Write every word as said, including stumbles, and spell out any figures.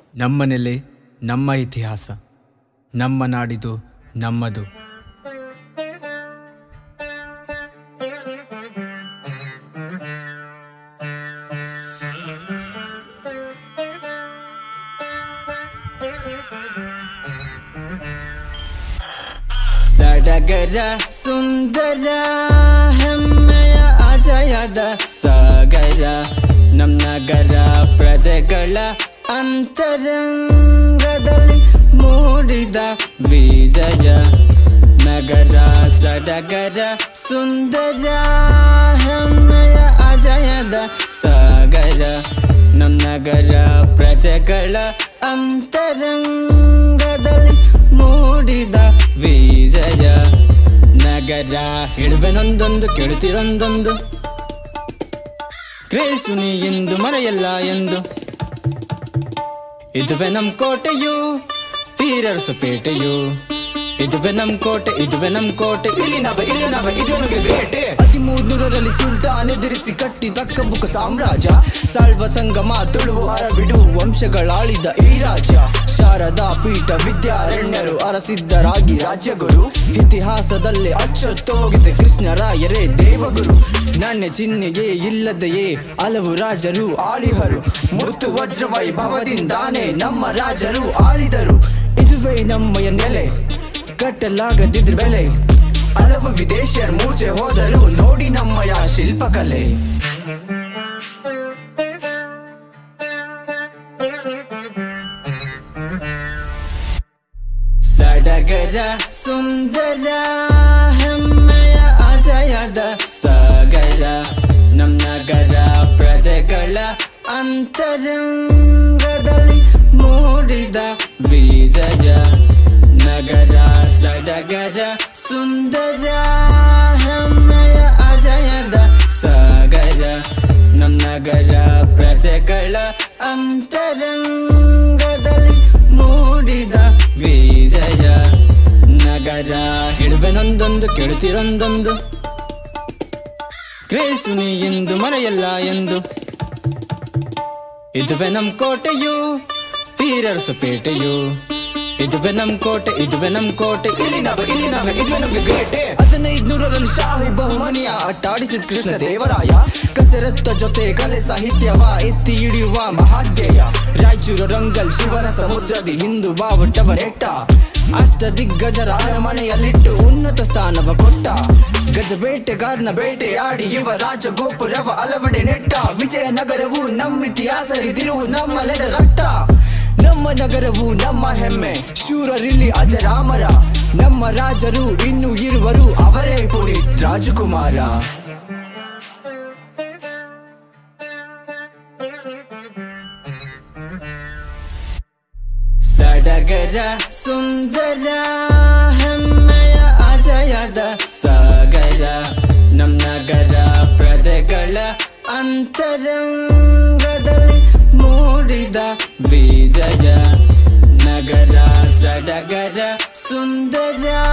ನಮ್ಮ ನೆಲೆ, ನಮ್ಮ ಇತಿಹಾಸ, ನಮ್ಮ ನಾಡಿದು ನಮ್ಮದು. ಸಡಗರ ಸುಂದರ ಹೆಮ್ಮೆಯ ಅಜಯದ ಸಾಗರ, ನಮ್ ನಗರ ಪ್ರಜೆಗಳ ಅಂತರಂಗದಲ್ಲಿ ಮೂಡಿದ ವಿಜಯ. ನಗರ ಸಡಗರ ಸುಂದರ ಹೆಮ್ಮೆಯ ಅಜಯದ ಸಾಗರ, ನಮ್ ನಗರ ಪ್ರಜೆಗಳ ಅಂತರಂಗದಲ್ಲಿ ಮೂಡಿದ ವಿಜಯ. ನಗರ ಹೇಳುವೆನೊಂದೊಂದು ಕೇಳುತ್ತಿರೊಂದೊಂದು, ಕ್ರೇಸುನಿ ಎಂದು ಮರೆಯಲ್ಲ ಎಂದು. ಇದುವೆ ನಮ್ ಕೋಟೆಯು, ವೀರರಸಪೇಟೆಯು. ಇದುವೆ ನಮ್ ಕೋಟೆ, ಇದುವೆ ನಮ್ ಕೋಟೆ, ಇಲ್ಲಿ ನವ ಇಲ್ಲಿ ನವ ಇದು ನಮಗೆ ಬೇಟೆ. ಹದಿಮೂರ್ನೂರರಲ್ಲಿ ಸುಲ್ತಾನ್ ಎದುರಿಸಿ ಕಟ್ಟಿದ ಕಬ್ಬುಕ ಸಾಮ್ರಾಜ್ಯ, ಸಾಳ್ವ ಸಂಗಮ ತುಳುವು ಅರಬಿಡು ವಂಶಗಳಾಳಿದ ಈ ರಾಜ್ಯ. ಶಾರದಾ ಪೀಠ ವಿದ್ಯಾರಣ್ಯರು ಅರಸಿದ್ದರಾಗಿ ರಾಜ್ಯಗುರು, ಇತಿಹಾಸದಲ್ಲಿ ಅಚ್ಚೊತ್ತೋಗಿದೆ ಕೃಷ್ಣರಾಯರೇ ದೇವಗುರು. ನಾಣ್ಯ ಚಿಹ್ನೆಗೆ ಇಲ್ಲದೆಯೇ ಹಲವು ರಾಜರು ಆಳಿಹರು, ಮುತ್ತು ವಜ್ರ ವೈಭವದಿಂದಾನೇ ನಮ್ಮ ರಾಜರು ಆಳಿದರು. ಇದುವೇ ನಮ್ಮಯ ನೆಲೆ, ಕಟ್ಟಲಾಗದಿದ್ರ ಬೆಲೆ. ಹಲವು ವಿದೇಶಿಯರು ಮೂಚೆ ಹೋದರು, ನೋಡಿ ನಮ್ಮಯ ಶಿಲ್ಪಕಲೆ. ಸಡಗರ ಸುಂದರ ಹೆಮ್ಮೆಯ ಅಜಯದ ಸಾಗರ, ನಮ್ ನಗರ ಪ್ರಜೆಗಳ ಅಂತರಂಗದಲ್ಲಿ ಮೂಡಿದ ವಿಜಯ. ನಗರ ಸಡಗರ ಸುಂದರ ಹೆಮ್ಮೆಯ ಅಜಯದ ಸಾಗರ, ನಮ್ ನಗರ ಪ್ರಜೆಗಳ ಅಂತರಂಗದಲ್ಲಿ ಮೂಡಿದ ವಿಜಯ. ನಗರ ಹೇಳುವೆನೊಂದೊಂದು ಕೇಳುತ್ತಿರೊಂದೊಂದು, ಕ್ರೇಸುನಿ ಎಂದು ಮರೆಯಲ್ಲ ಎಂದು. ಇದುವೆ ನಮ್ ಕೋಟೆಯು, ವೀರರಸಪೇಟೆಯು. ಇದುವೆ ನಮ್ ಕೋಟೆ, ಇದುವೆ ನಮ್ ಕೋಟೆ, ಇಲ್ಲಿ ನವ ಇಲ್ಲಿ ನವ ಇದುವೆ ನಮಗೆ ಬೇಟೆ. ಹದಿನೈದುನೂರರಲ್ಲಿ ಶಾಹಿ ಬಹುಮನಿಯ ಅಟ್ಟಾಡಿಸಿದ ಕೃಷ್ಣ ದೇವರಾಯ, ಕಸರತ್ತ ಜೊತೆ ಕಲೆ ಸಾಹಿತ್ಯವ ಎತ್ತಿ ಹಿಡಿಯುವ ಮಹಾಧ್ಯಾಯ. ರಾಯಚೂರು ರಂಗಲ್ ಶಿವನ ಸಮುದ್ರದಿ ಹಿಂದೂ ಬಾವುಟವ ನೆಟ್ಟ, ಅಷ್ಟ ದಿಗ್ಗಜರ ಅರಮನೆಯಲ್ಲಿಟ್ಟು ಉನ್ನತ ಸ್ಥಾನವ ಕೊಟ್ಟ. ಗಜಬೇಟೆಗಾರನ ಬೇಟೆಯಾಡಿ ಇವ ರಾಜಗೋಪುರವ ಅಲವಡೆ ನೆಟ್ಟ. ವಿಜಯನಗರವು ನಮ್ಮ ಇತಿಹಾಸರಿದಿರುವು ನಮ್ಮಲೆದ ರಕ್ತ. ನಮ್ಮ ನಗರವು ನಮ್ಮ ಹೆಮ್ಮೆ, ಶೂರರಿಲ್ಲಿ ಅಜರಾಮರ. ನಮ್ಮ ರಾಜರು ಇನ್ನು ಇರುವರು, ಅವರೇ ಪುನೀತ್ ರಾಜಕುಮಾರ. ಸಡಗರ ಸುಂದರ ಹೆಮ್ಮೆಯ ಅಜಯದ ಸಾಗರ, ನಮ್ ನಗರ ಪ್ರಜೆಗಳ ಅಂತರಂಗದಲ್ಲಿ ಮೂಡಿದ ವಿಜಯ. ನಗರ ಸಡಗರ ಸುಂದರ